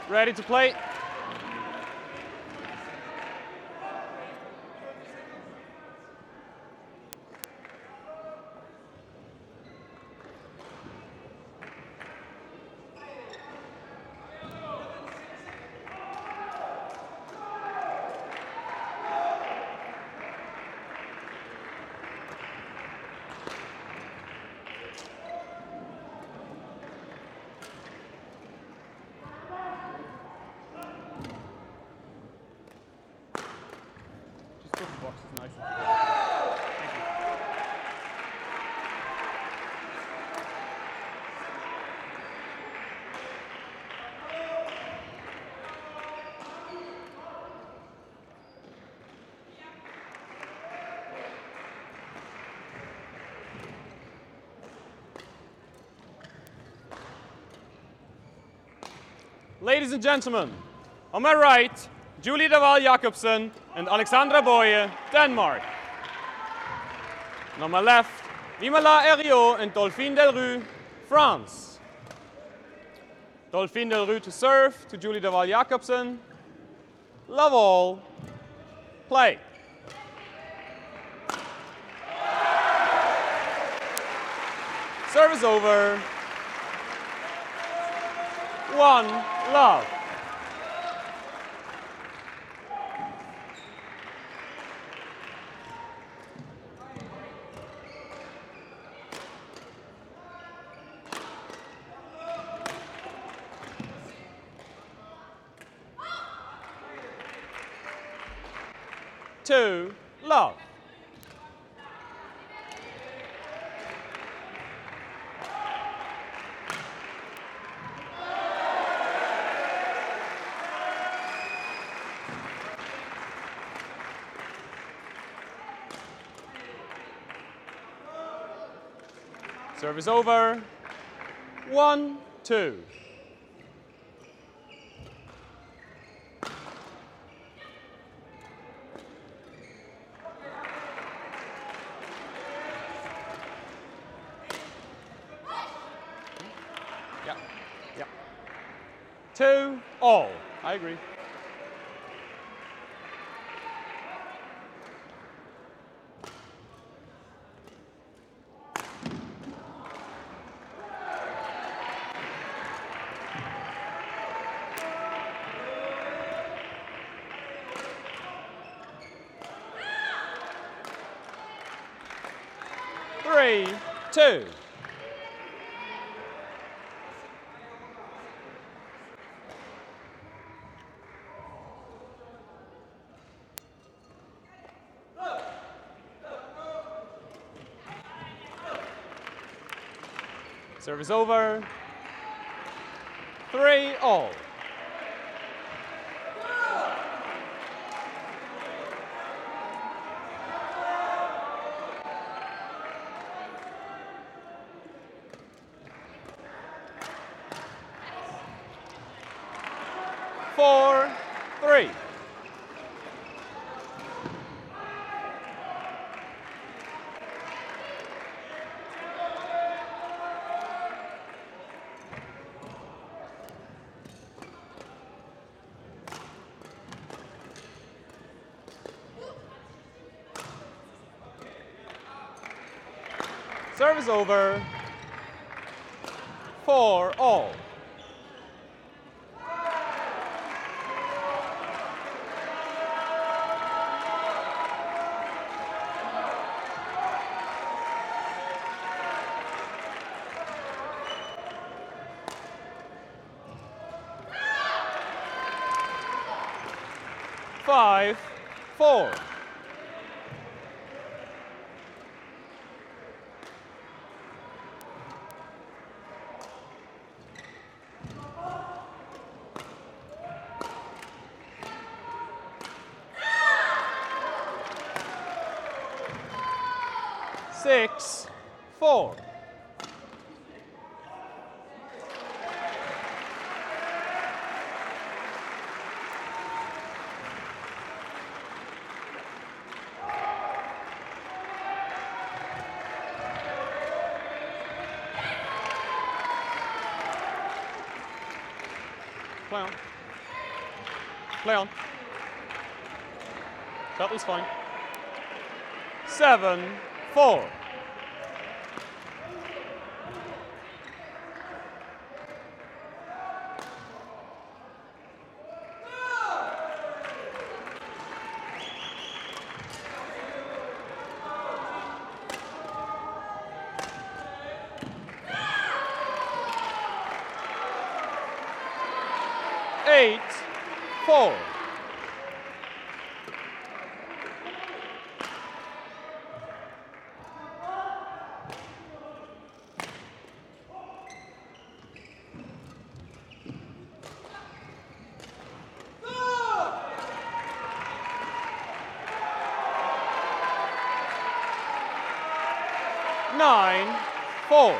Ready to play. Just put the boxes nice and together. Thank you. Ladies and gentlemen, on my right, Julie de Waal Jacobsen and Alexandra Boye, Denmark. And on my left, Mimala Herriot and Dolphine Delrue, France. Dolphine Delrue to serve to Julie de Waal Jacobsen. Love all. Play. Service over. 1-love. Two, love. Service over. 1-2. Yeah. 2-all. I agree. Three, two. Service over. 3-all. Four, three. Service over. 4-all. Five, four. Six, four. Play on. Play on. Shuttle's fine. 7-4. Eight, 4. Nine, 4.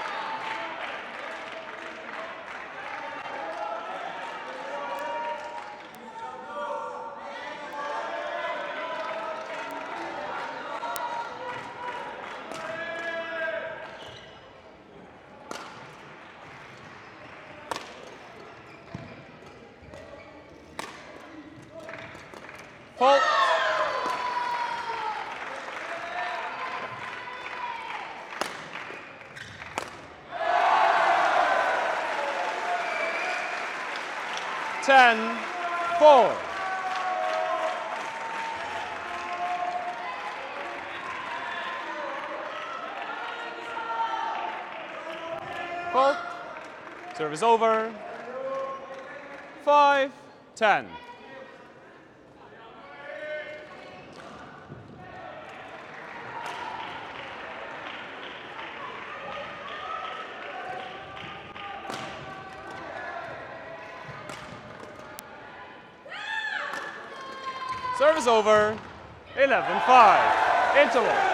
Fault. Ten, 4. Fault. Serve is over. 5-10. Serve is over. 11-5. Interval.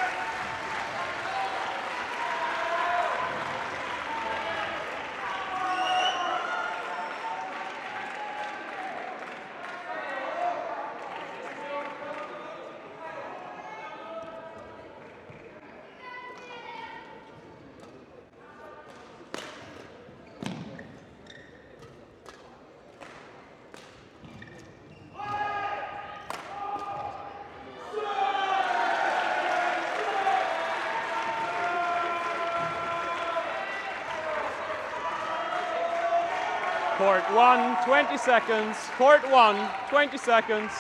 Court 1, 20 seconds. Court 1, 20 seconds.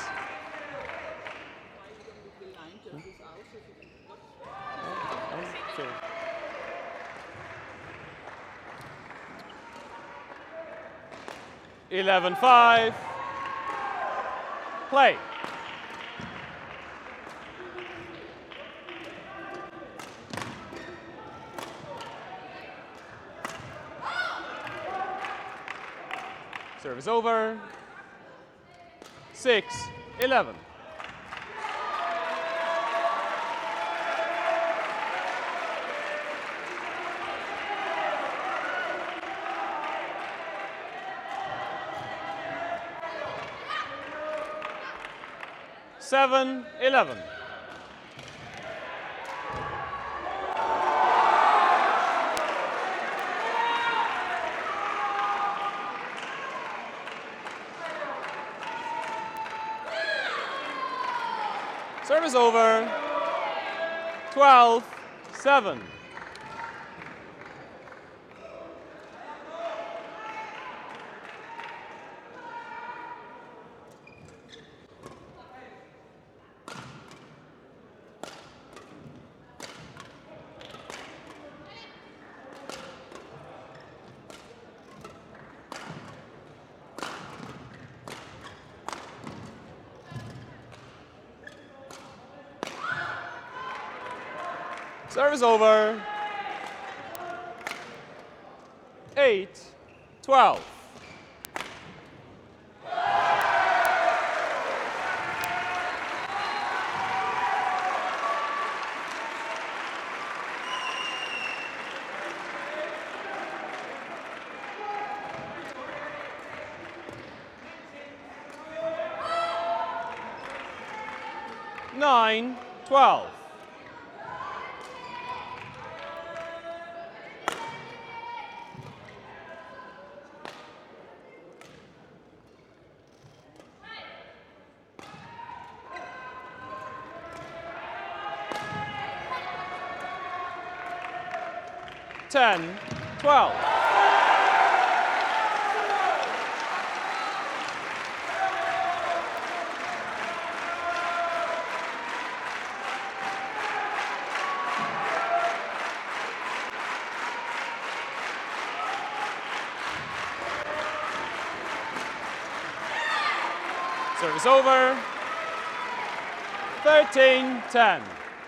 Okay. 11-5. Play. Serve is over. 6-11. Seven, 11. Serve is over. 12-7. Serve is over. 8-12. Nine, 12. 10, 12. Service over. 13, 10.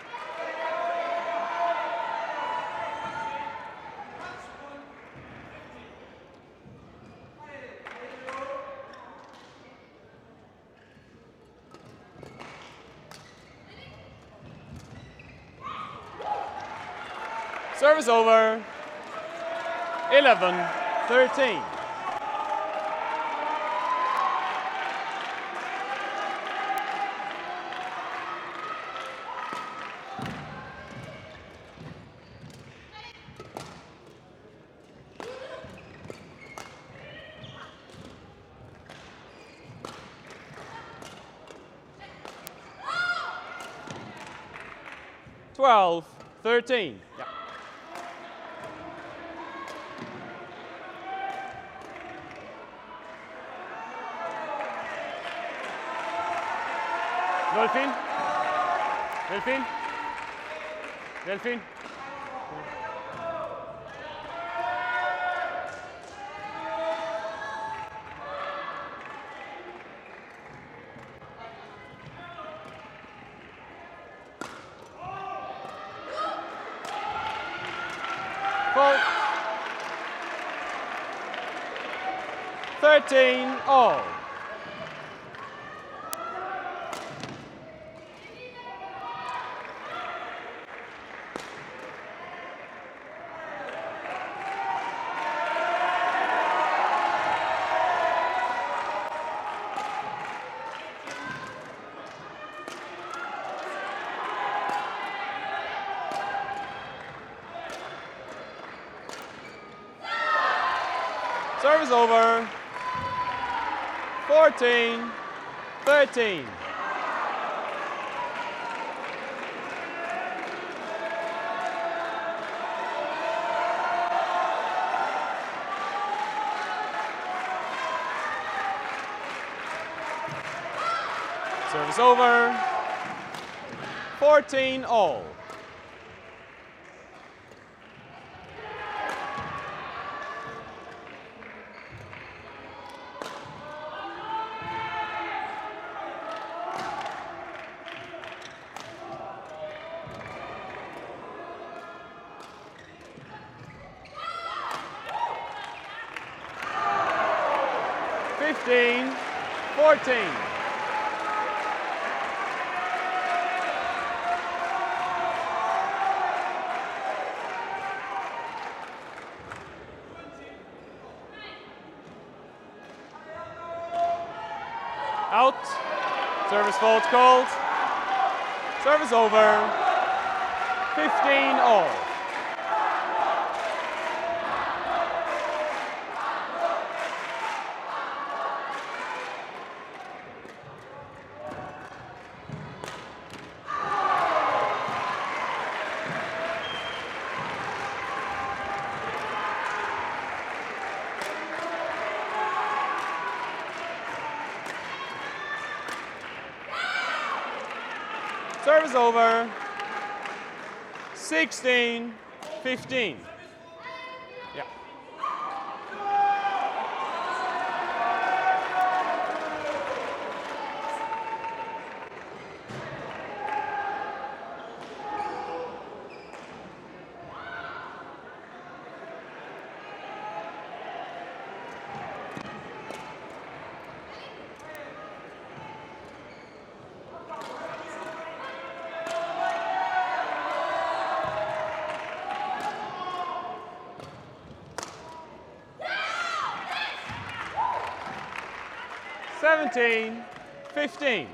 Service over. 11, 13. Twelve, 13. Yeah. Delphine. Delphine. Delphine. Fault. 13, all. Service over. 14, 13. Service over. 14, all. Fifteen, 14. Out. Service fault called. Service over. 15 all. Service over. 16, 15. Yeah. Seventeen, 15.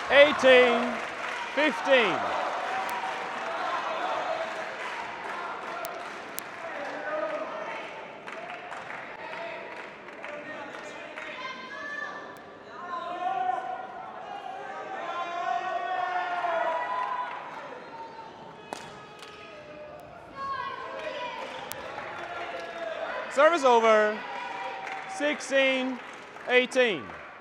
18-15. Service over, 16-18.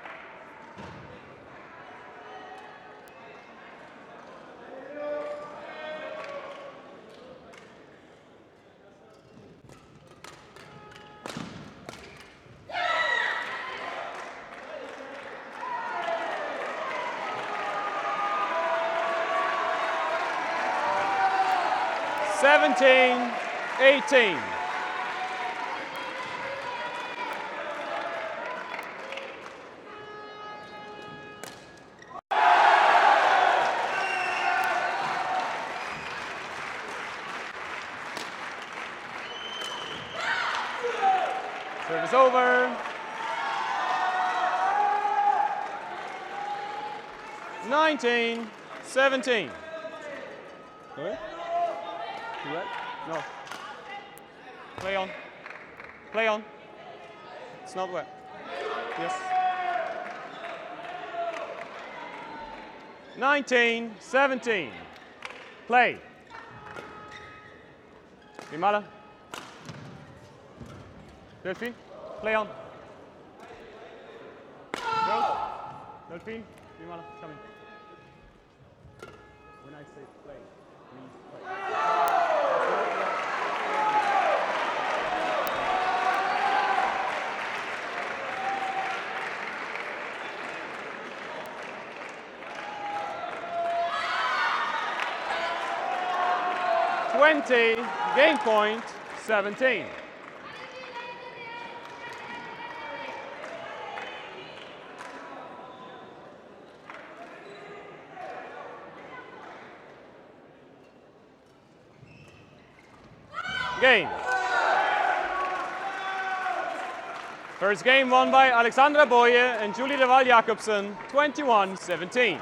Seventeen, 18. Service over. 19-17. Go ahead. You right? No. Play on. Play on. It's not wet. Yes. 19-17. Play. Vimala. Delphine. Play on. Go. Delphine. Vimala. Come in. When I say play, it means play. 20, game point, 17. Game. First game won by Alexandra Boye and Julie de Waal Jacobsen, 21-17.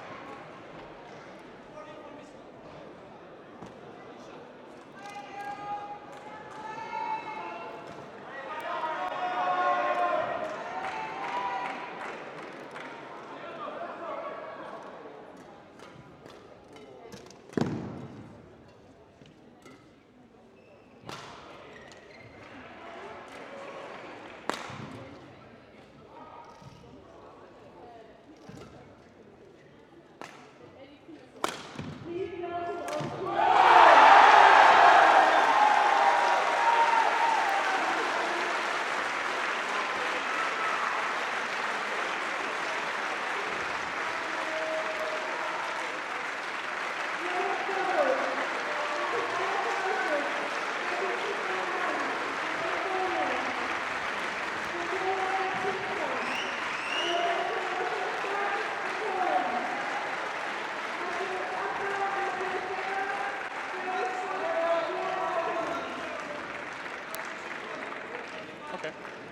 Okay.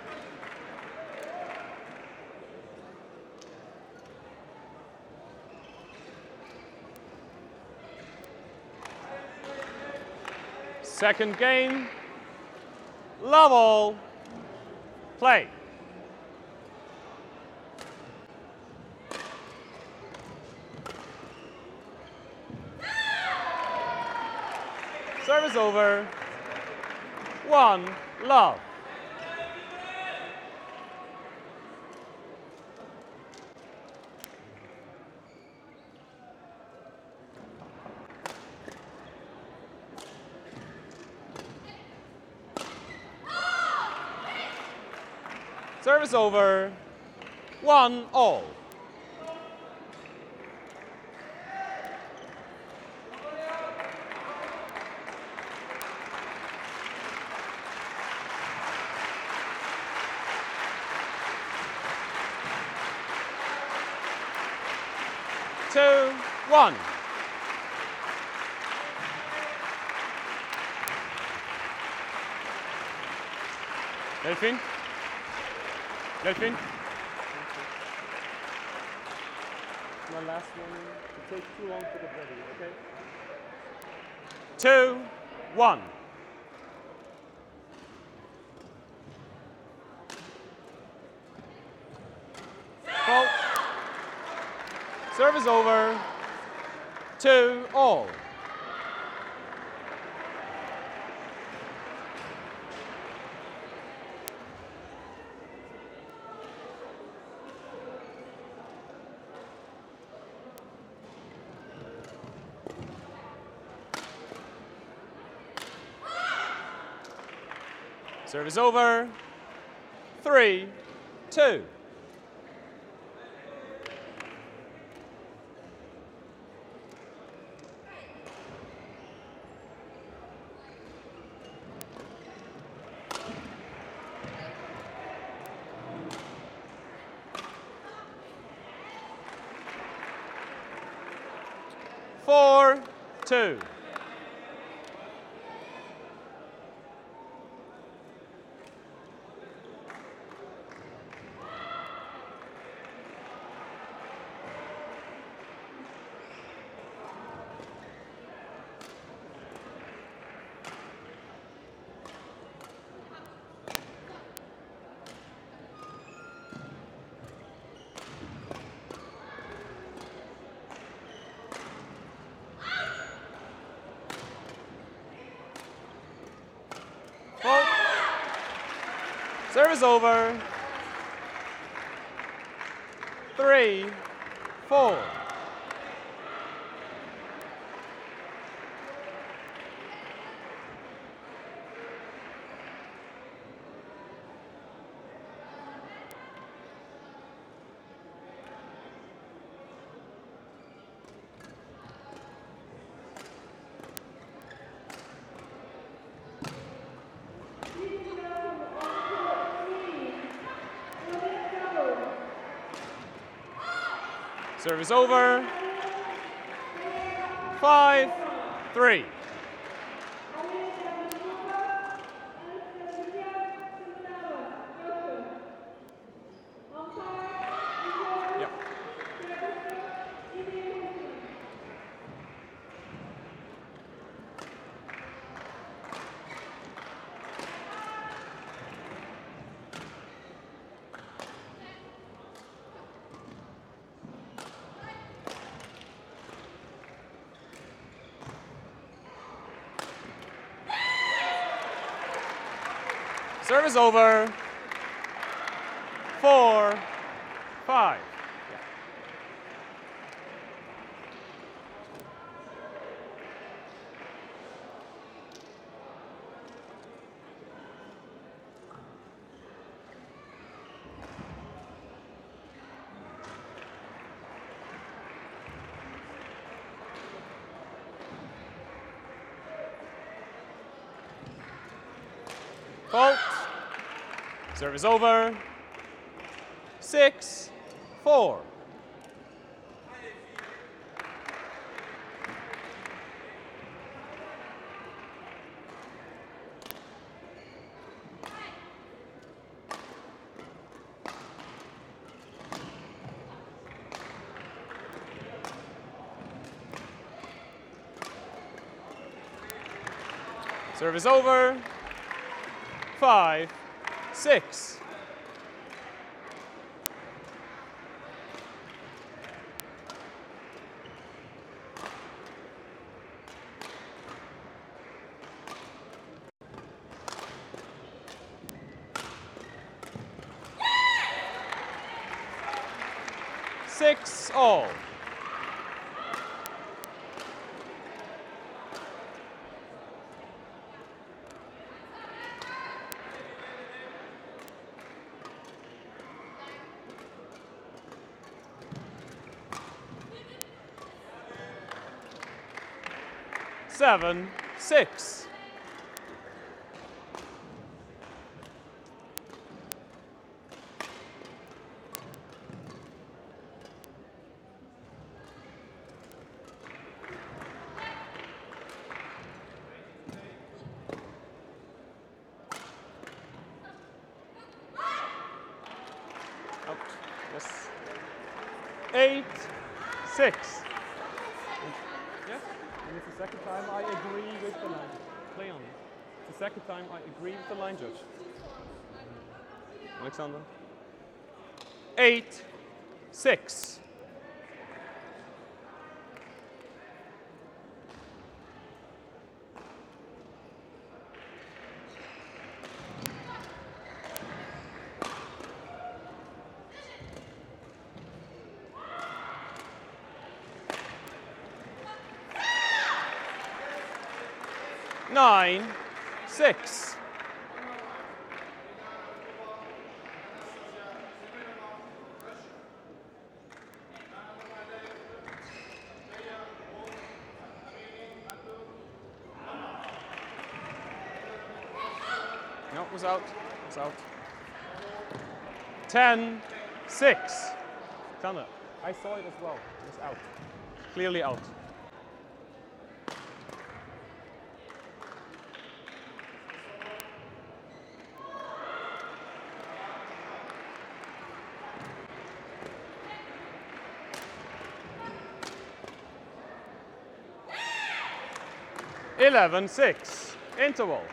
Second game, love all, play. Service over, 1, love. Service over, 1 all. Two, 1. Delphine. Delphine. my last one. It takes too long to get ready, okay? 2, 1. Fault. Serve is over. 2 all. Serve is over. 3, 2. Four, 2. Fault. Serve is over. 3, 4. Serve is over. 5, 3. Yep. Serve is over. 4, 5. Fault. Serve is over. 6, 4. Serve is over. 5, 6. Six all. Seven, 6. Out. Yes. 8, 6. Yeah, and it's the second time I agree with the line. Play on. It's the second time I agree with the line judge. Alexander. 8, 6. Nine, 6. No, it was out. It was out. 10, 6. Tanner, I saw it as well. It was out. Clearly out. Eleven, 6. Interval.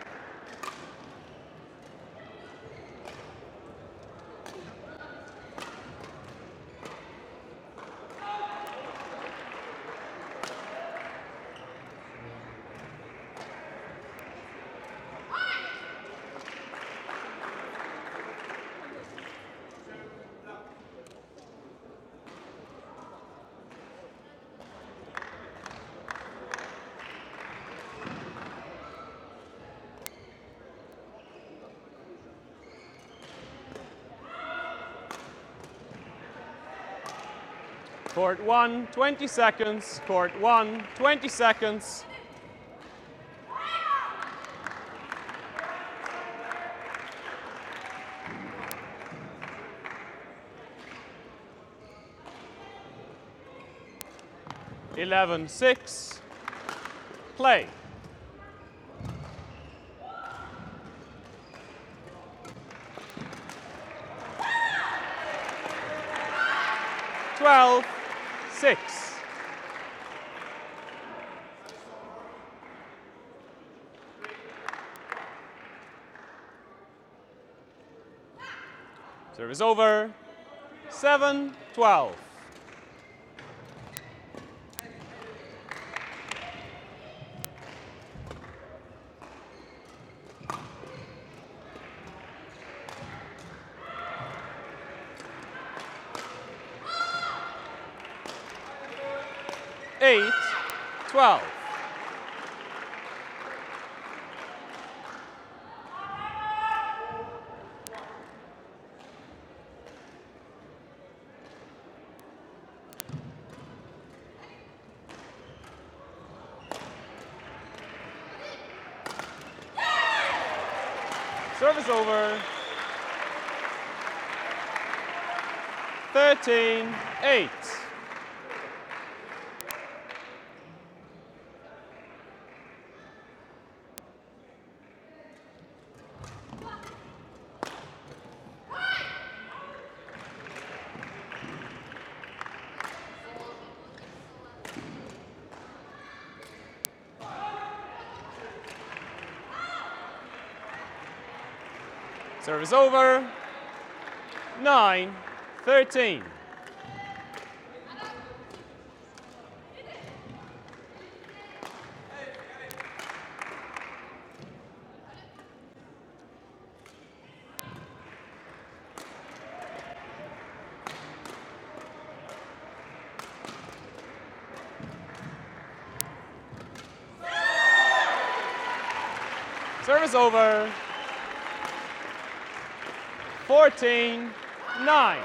Court 1, 20 seconds. Court 1, 20 seconds. Eleven, 6. Play. Twelve, 6. Service over. 7, 12. Eight, 12. Service over. 13, 8. Service over. 9, 13. Service over. 14, 9.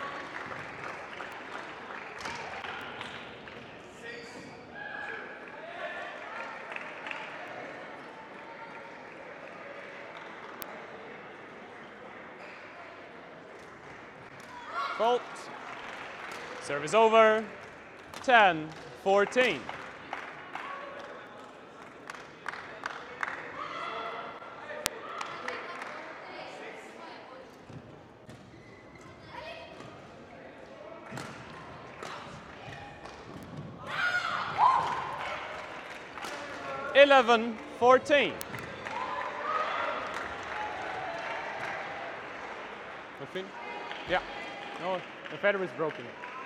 Fault. Service over. 10, 14. 11-14. Yeah. No, the feather is broken.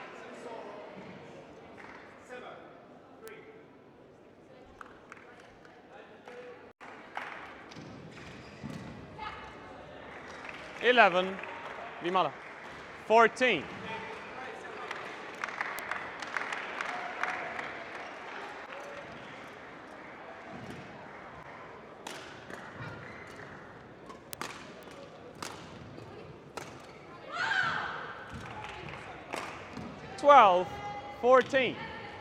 Eleven, Vimala. 14. Twelve, 14.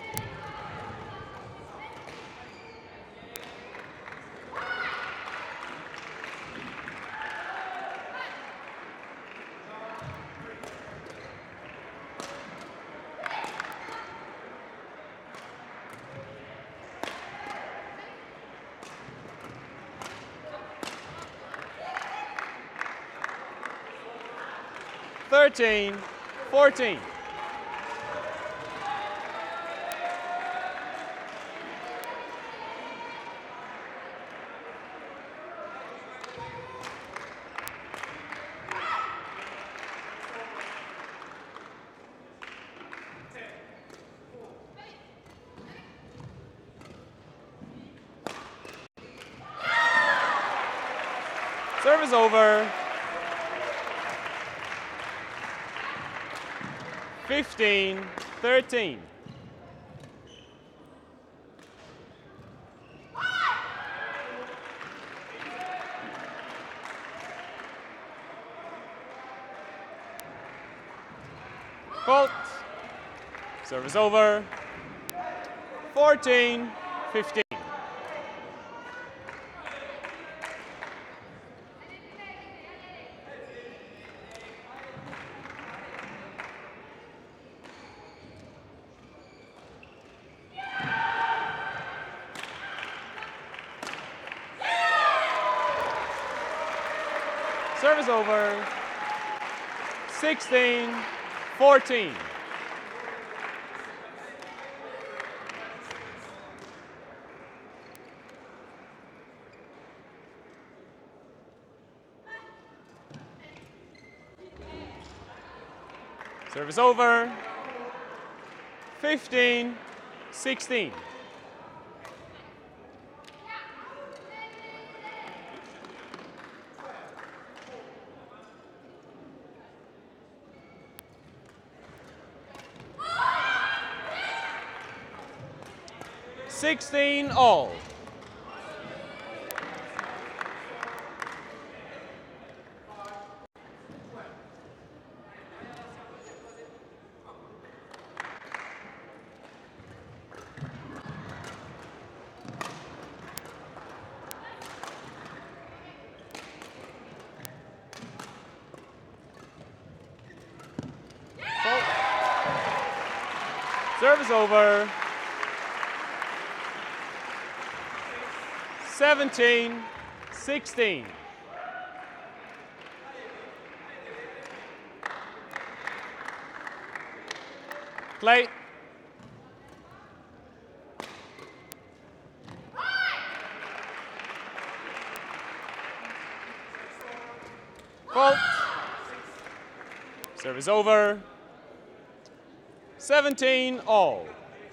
Thirteen, 14. Service over. 15-13. Fault. Service over. 14-15. Service over. 16-14. Service over. 15-16. Sixteen all. Service over. 17-16. Play. Fault. Service over. 17 all.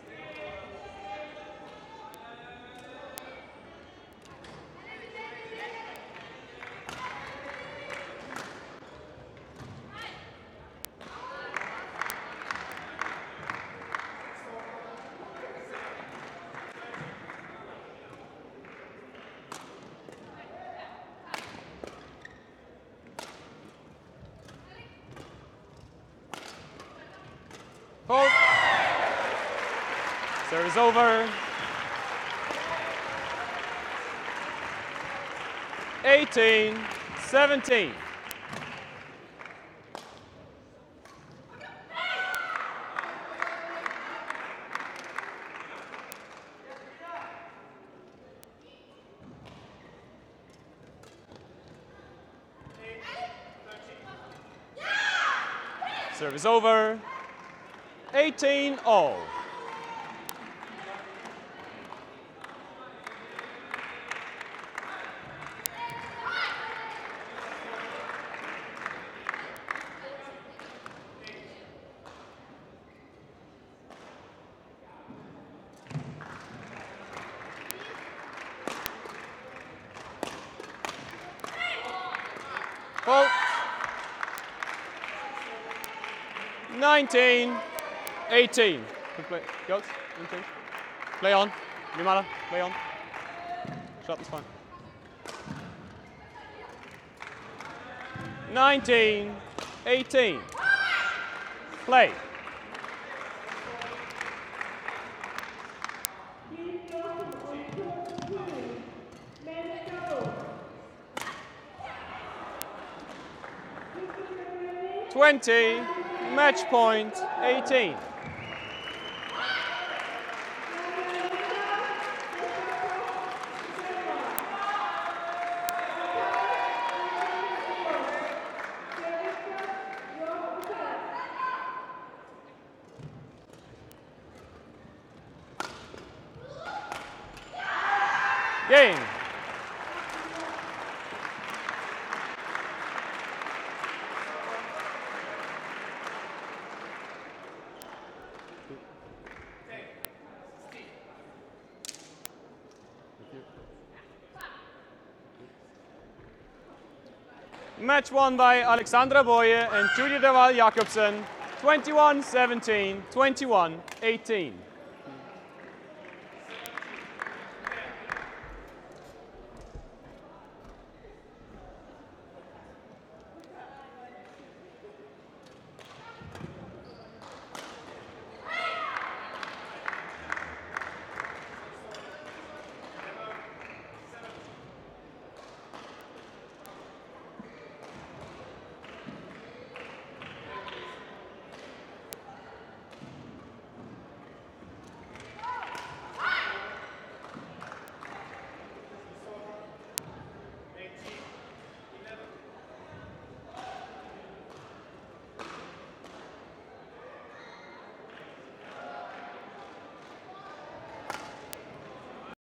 Fault. Service over. 18-17. Service over. 18 all. Fault. 19, 18. Good play. Goats. Play on. Vimala, play on. Shot is fine. 19, 18. Play. Match point, 18. Game. Match won by Alexandra Boye and Julia de Waal Jacobsen, 21-17, 21-18.